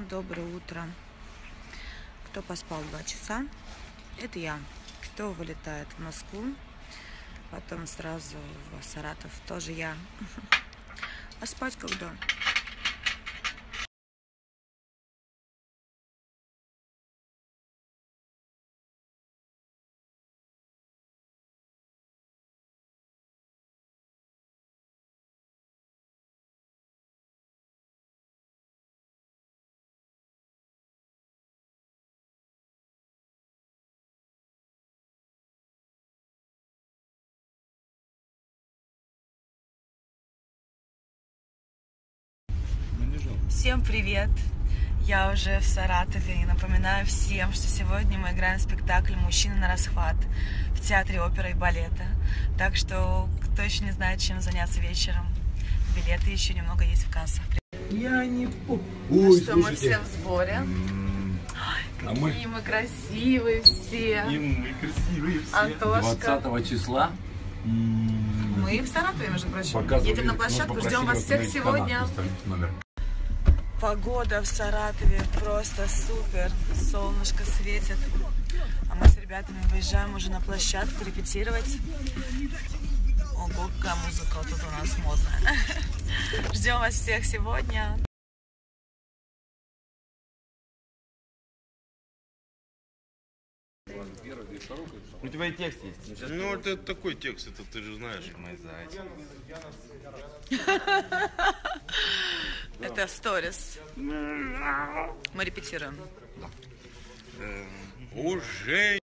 Всем доброе утро. Кто поспал 2 часа, это я. Кто вылетает в Москву, потом сразу в Саратов, тоже я. А спать когда? Всем привет! Я уже в Саратове и напоминаю всем, что сегодня мы играем спектакль «Мужчина на расхват» в Театре оперы и балета. Так что, кто еще не знает, чем заняться вечером, билеты еще немного есть в кассах. Я не помню. Ну что, мы все в сборе. Какие мы красивые все. И мы красивые все. Антошка. 20 числа. Мы в Саратове, между прочим. Едем на площадку, ждем вас всех сегодня. Погода в Саратове просто супер. Солнышко светит. А мы с ребятами выезжаем уже на площадку репетировать. Ого, какая музыка тут у нас модная. Ждем вас всех сегодня. У тебя и текст есть. Ну, это такой текст, это ты же знаешь. Мой зайчик. Это сторис. Мы репетируем. Уже